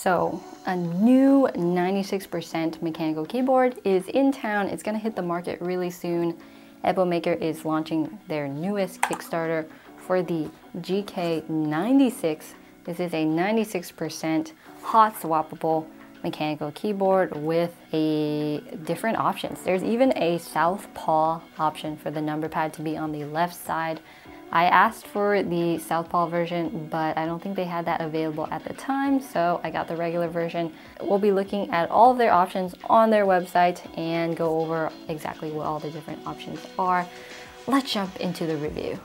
So a new 96% mechanical keyboard is in town. It's gonna hit the market really soon. Eppomaker is launching their newest Kickstarter for the GK96. This is a 96% hot swappable mechanical keyboard with different options. There's even a southpaw option for the number pad to be on the left side. I asked for the southpaw version, but I don't think they had that available at the time, so I got the regular version. We'll be looking at all of their options on their website and go over exactly what all the different options are. Let's jump into the review.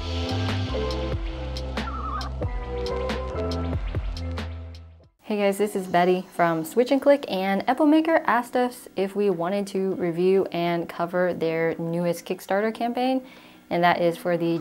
Hey guys, this is Betty from Switch and Click, and Eppomaker asked us if we wanted to review and cover their newest Kickstarter campaign, and that is for the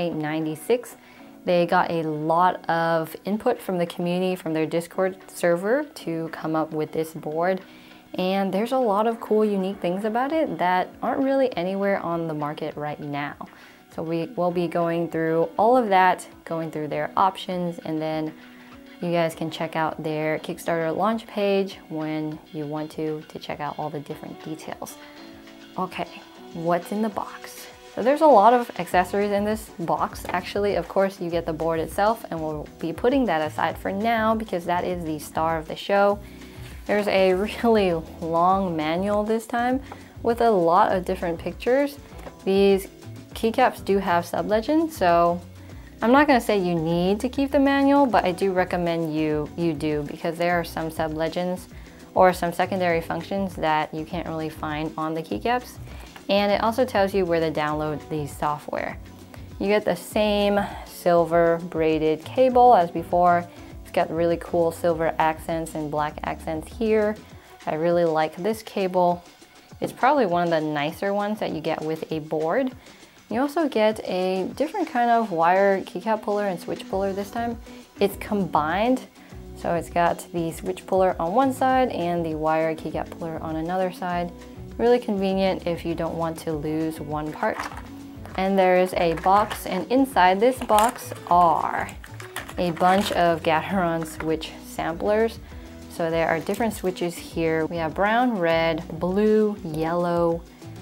GK96. They got a lot of input from the community, from their Discord server, to come up with this board. And there's a lot of cool, unique things about it that aren't really anywhere on the market right now. So we will be going through all of that, going through their options, and then you guys can check out their Kickstarter launch page when you want to check out all the different details. Okay, what's in the box? So there's a lot of accessories in this box. Actually, of course, you get the board itself, and we'll be putting that aside for now because that is the star of the show. There's a really long manual this time with a lot of different pictures. These keycaps do have sub-legends, so I'm not going to say you need to keep the manual, but I do recommend you do, because there are some sub-legends or some secondary functions that you can't really find on the keycaps. And it also tells you where to download the software. You get the same silver braided cable as before. It's got really cool silver accents and black accents here. I really like this cable. It's probably one of the nicer ones that you get with a board. You also get a different kind of wire keycap puller and switch puller this time. It's combined, so it's got the switch puller on one side and the wire keycap puller on another side. Really convenient if you don't want to lose one part. And there is a box, and inside this box are a bunch of Gateron switch samplers. So there are different switches here. We have brown, red, blue, yellow,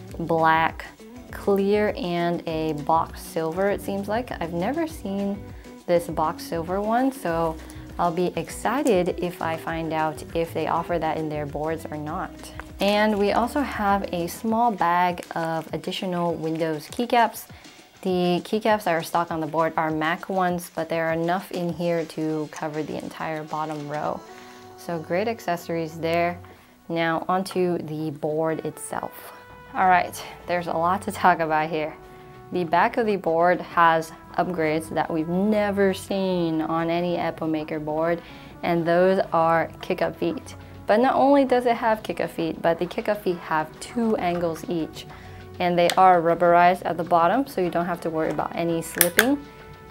black, clear, and a box silver, it seems like. I've never seen this box silver one, so I'll be excited if I find out if they offer that in their boards or not. And we also have a small bag of additional Windows keycaps. The keycaps that are stocked on the board are Mac ones, but there are enough in here to cover the entire bottom row. So great accessories there. Now onto the board itself. All right, there's a lot to talk about here. The back of the board has upgrades that we've never seen on any Eppomaker board, and those are kick-up feet. But not only does it have kick-up feet, but the kick-up feet have 2 angles each, and they are rubberized at the bottom, so you don't have to worry about any slipping.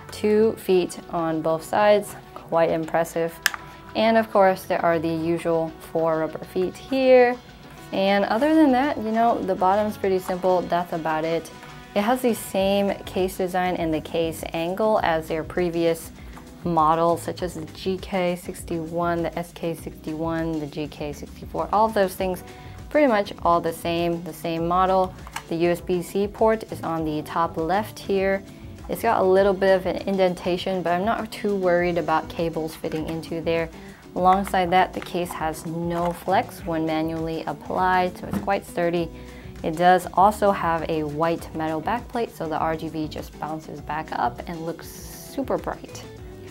2 feet on both sides, quite impressive. And of course, there are the usual 4 rubber feet here. And other than that, you know, the bottom's pretty simple. That's about it. It has the same case design and the case angle as their previous models, such as the GK61, the SK61, the GK64, all of those things pretty much all the same model. The USB-C port is on the top left here. It's got a little bit of an indentation, but I'm not too worried about cables fitting into there. Alongside that, the case has no flex when manually applied, so it's quite sturdy. It does also have a white metal backplate, so the RGB just bounces back up and looks super bright.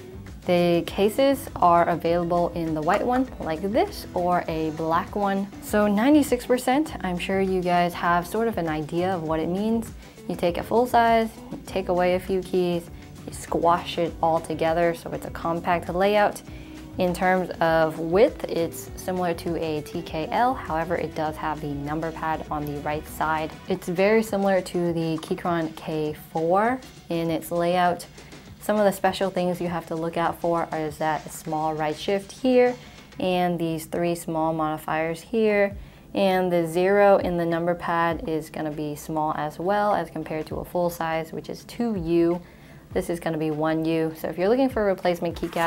The cases are available in the white one like this or a black one. So 96%, I'm sure you guys have sort of an idea of what it means. You take a full size, you take away a few keys, you squash it all together so it's a compact layout. In terms of width, it's similar to a TKL, however it does have the number pad on the right side. It's very similar to the Keychron K4 in its layout. Some of the special things you have to look out for is that small right shift here, and these 3 small modifiers here, and the 0 in the number pad is going to be small as well as compared to a full size, which is 2U. This is going to be 1U. So if you're looking for replacement keycaps,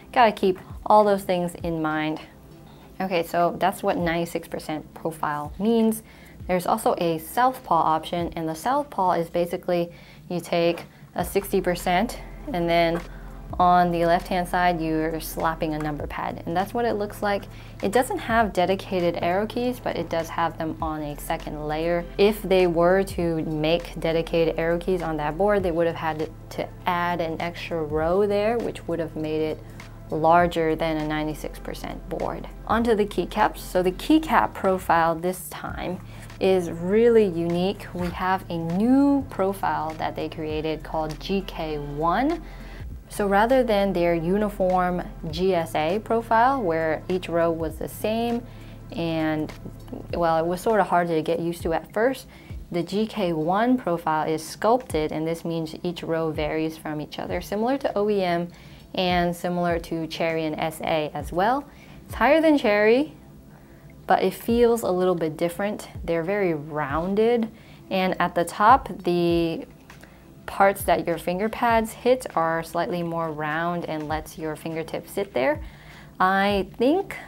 gotta keep all those things in mind. Okay, so that's what 96% profile means. There's also a southpaw option, and the southpaw is basically you take a 60% and then on the left-hand side, you're slapping a number pad, and that's what it looks like. It doesn't have dedicated arrow keys, but it does have them on a second layer. If they were to make dedicated arrow keys on that board, they would have had to add an extra row there, which would have made it larger than a 96% board. Onto the keycaps. So the keycap profile this time is really unique. We have a new profile that they created called GK1. So rather than their uniform GSA profile where each row was the same and, well, it was sort of hard to get used to at first, the GK1 profile is sculpted, and this means each row varies from each other, similar to OEM and similar to Cherry and SA as well. It's higher than Cherry, but it feels a little bit different. They're very rounded, and at the top, the parts that your finger pads hit are slightly more round and lets your fingertips sit there. I think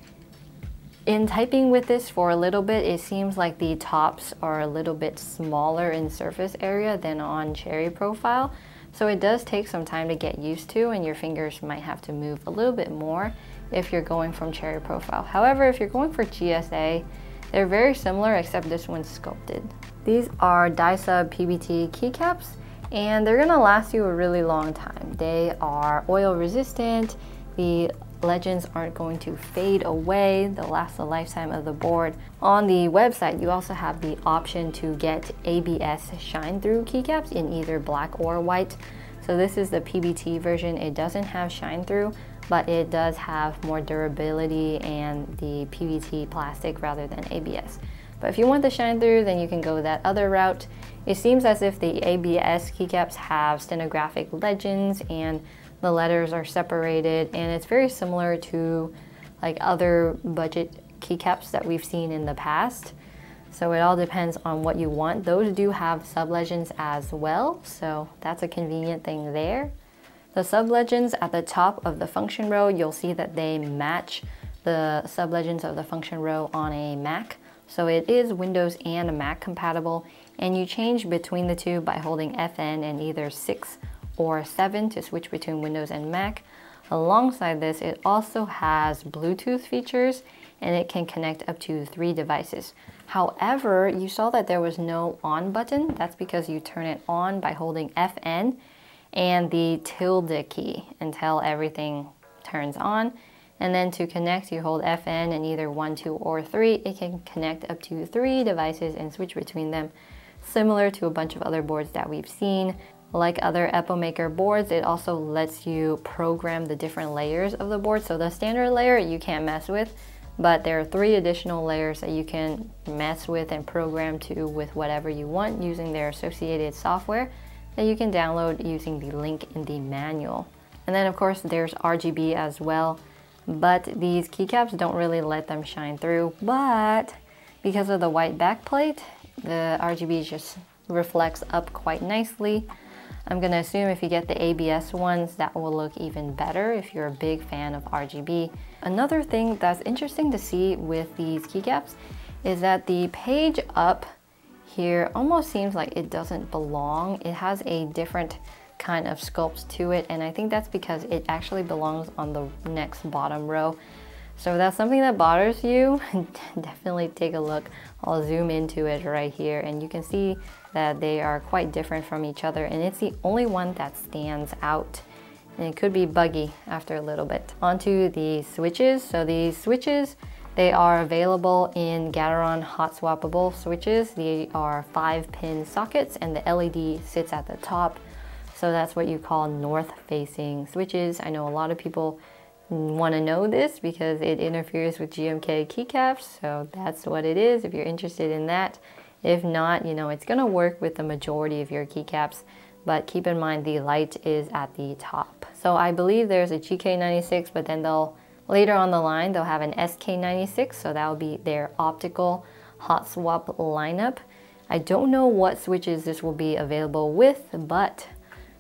in typing with this for a little bit, it seems like the tops are a little bit smaller in surface area than on Cherry profile. So it does take some time to get used to, and your fingers might have to move a little bit more if you're going from Cherry profile. However, if you're going for GSA, they're very similar except this one's sculpted. These are Daiso PBT keycaps, and they're gonna last you a really long time. They are oil resistant, the legends aren't going to fade away, they'll last the lifetime of the board. On the website, you also have the option to get ABS shine through keycaps in either black or white. So this is the PBT version. It doesn't have shine through, but it does have more durability and the PBT plastic rather than ABS. But if you want the shine through, then you can go that other route. It seems as if the ABS keycaps have stenographic legends and the letters are separated, and it's very similar to like other budget keycaps that we've seen in the past. So it all depends on what you want. Those do have sub-legends as well, so that's a convenient thing there. The sub-legends at the top of the function row, you'll see that they match the sub-legends of the function row on a Mac. So it is Windows and Mac compatible, and you change between the two by holding FN and either 6 or 7 to switch between Windows and Mac. Alongside this, it also has Bluetooth features, and it can connect up to 3 devices. However, you saw that there was no on button. That's because you turn it on by holding FN and the tilde key until everything turns on. And then to connect, you hold FN and either 1, 2, or 3. It can connect up to 3 devices and switch between them, similar to a bunch of other boards that we've seen. Like other EpoMaker boards, it also lets you program the different layers of the board. So the standard layer you can't mess with, but there are 3 additional layers that you can mess with and program to with whatever you want using their associated software that you can download using the link in the manual. And then of course there's RGB as well. But these keycaps don't really let them shine through, but because of the white backplate, the RGB just reflects up quite nicely. I'm gonna assume if you get the ABS ones, that will look even better if you're a big fan of RGB. Another thing that's interesting to see with these keycaps is that the page up here almost seems like it doesn't belong. It has a different kind of sculpt to it, and I think that's because it actually belongs on the next bottom row. So if that's something that bothers you, definitely take a look. I'll zoom into it right here, and you can see that they are quite different from each other, and it's the only one that stands out, and it could be buggy after a little bit. Onto the switches. So these switches, they are available in Gateron hot swappable switches. They are 5-pin sockets, and the LED sits at the top. So that's what you call north-facing switches. I know a lot of people want to know this because it interferes with GMK keycaps, so that's what it is if you're interested in that. If not, you know, it's going to work with the majority of your keycaps, but keep in mind the light is at the top. So I believe there's a GK96, but then later on the line they'll have an SK96, so that'll be their optical hot swap lineup. I don't know what switches this will be available with, but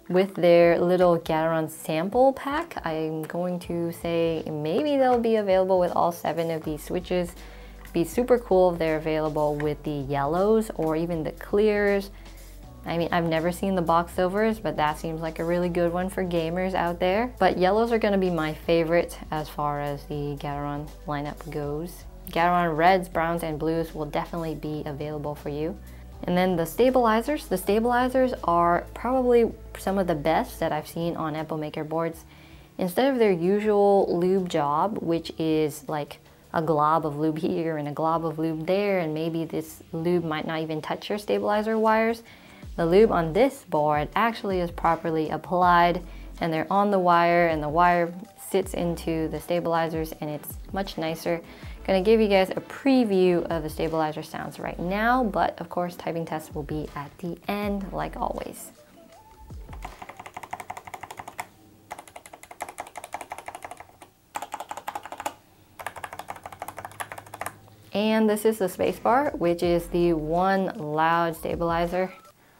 with their little Gateron sample pack. I'm going to say maybe they'll be available with all 7 of these switches. Be super cool if they're available with the yellows or even the clears. I mean, I've never seen the box silvers, but that seems like a really good one for gamers out there. But yellows are going to be my favorite as far as the Gateron lineup goes. Gateron reds, browns, and blues will definitely be available for you. And then the stabilizers are probably some of the best that I've seen on EpoMaker boards. Instead of their usual lube job, which is like a glob of lube here and a glob of lube there, and maybe this lube might not even touch your stabilizer wires, the lube on this board actually is properly applied, and they're on the wire, and the wire sits into the stabilizers, and it's much nicer. Gonna give you guys a preview of the stabilizer sounds right now, but of course typing test will be at the end like always. And this is the spacebar, which is the one loud stabilizer.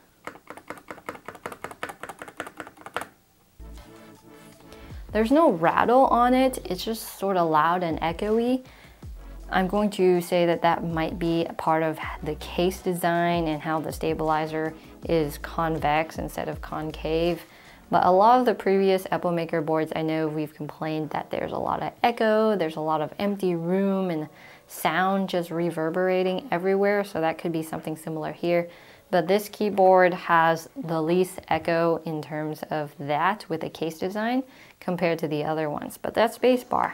There's no rattle on it, it's just sort of loud and echoey. I'm going to say that that might be a part of the case design and how the stabilizer is convex instead of concave. But a lot of the previous EpoMaker boards, I know we've complained that there's a lot of echo, there's a lot of empty room and sound just reverberating everywhere, so that could be something similar here. But this keyboard has the least echo in terms of that with the case design compared to the other ones. But that spacebar,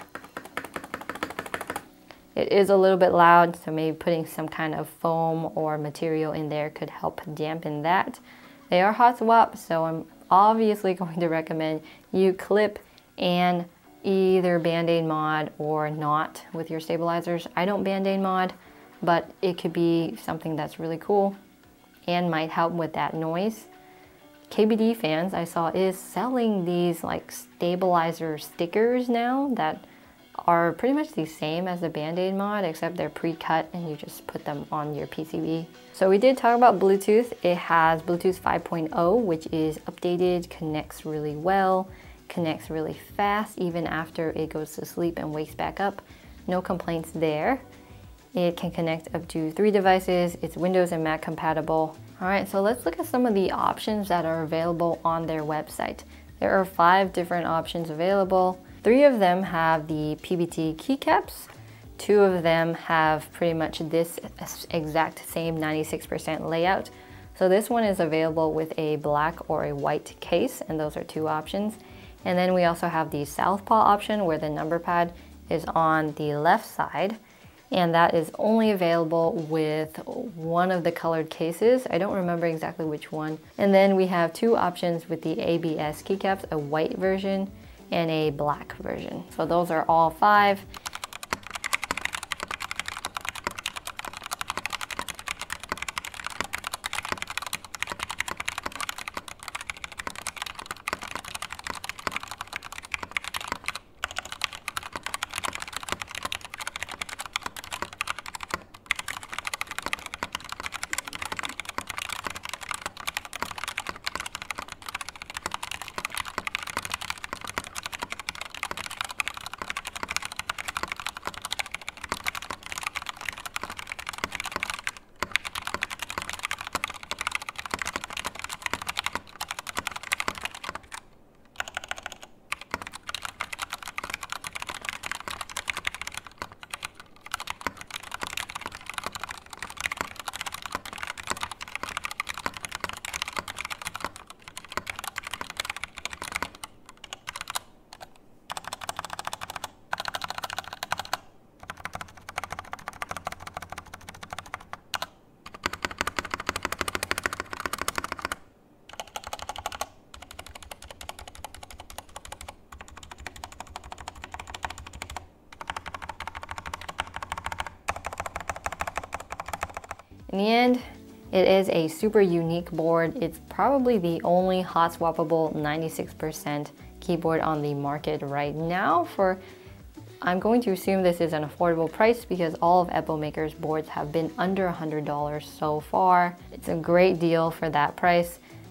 it is a little bit loud, so maybe putting some kind of foam or material in there could help dampen that. They are hot swap, so I'm obviously going to recommend you clip and either Band-Aid mod or not with your stabilizers. I don't Band-Aid mod, but it could be something that's really cool and might help with that noise. KBD Fans, I saw, is selling these like stabilizer stickers now that are pretty much the same as the Band-Aid mod, except they're pre-cut and you just put them on your PCB. So we did talk about Bluetooth. It has Bluetooth 5.0, which is updated, connects really well, connects really fast even after it goes to sleep and wakes back up. No complaints there. It can connect up to 3 devices. It's Windows and Mac compatible. All right, so let's look at some of the options that are available on their website. There are 5 different options available. 3 of them have the PBT keycaps. 2 of them have pretty much this exact same 96% layout. So this one is available with a black or a white case, and those are 2 options. And then we also have the Southpaw option where the number pad is on the left side, and that is only available with one of the colored cases. I don't remember exactly which one. And then we have 2 options with the ABS keycaps, a white version and a black version. So those are all 5. In the end, it is a super unique board. It's probably the only hot swappable 96% keyboard on the market right now for, I'm going to assume this is an affordable price because all of EpoMaker's boards have been under $100 so far. It's a great deal for that price.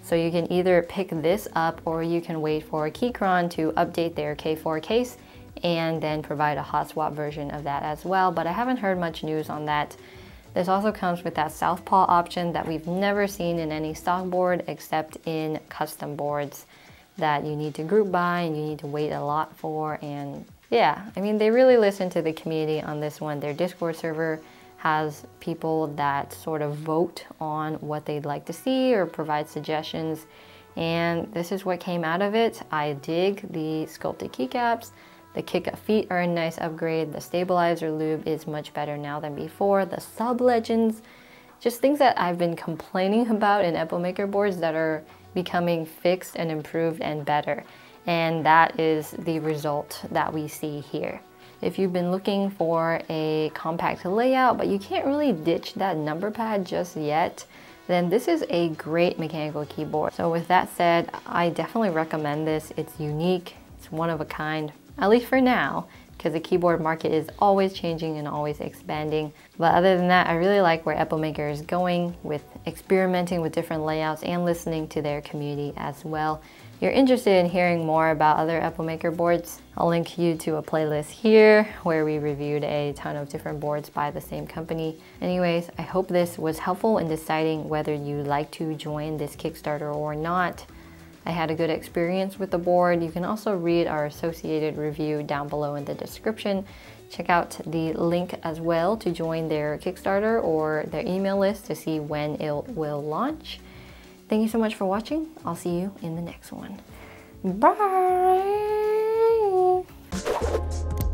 So you can either pick this up or you can wait for Keychron to update their K4 case and then provide a hot swap version of that as well. But I haven't heard much news on that. This also comes with that southpaw option that we've never seen in any stock board except in custom boards that you need to group buy and you need to wait a lot for. And yeah, I mean, they really listen to the community on this one. Their Discord server has people that sort of vote on what they'd like to see or provide suggestions. And this is what came out of it. I dig the sculpted keycaps. The kick-up feet are a nice upgrade. The stabilizer lube is much better now than before. The sub legends, just things that I've been complaining about in EpoMaker boards that are becoming fixed and improved and better. And that is the result that we see here. If you've been looking for a compact layout, but you can't really ditch that number pad just yet, then this is a great mechanical keyboard. So with that said, I definitely recommend this. It's unique, it's one of a kind, at least for now, because the keyboard market is always changing and always expanding. But other than that, I really like where EpoMaker is going with experimenting with different layouts and listening to their community as well. If you're interested in hearing more about other EpoMaker boards, I'll link you to a playlist here where we reviewed a ton of different boards by the same company. Anyways, I hope this was helpful in deciding whether you'd like to join this Kickstarter or not. I had a good experience with the board. You can also read our associated review down below in the description. Check out the link as well to join their Kickstarter or their email list to see when it will launch. Thank you so much for watching. I'll see you in the next one. Bye!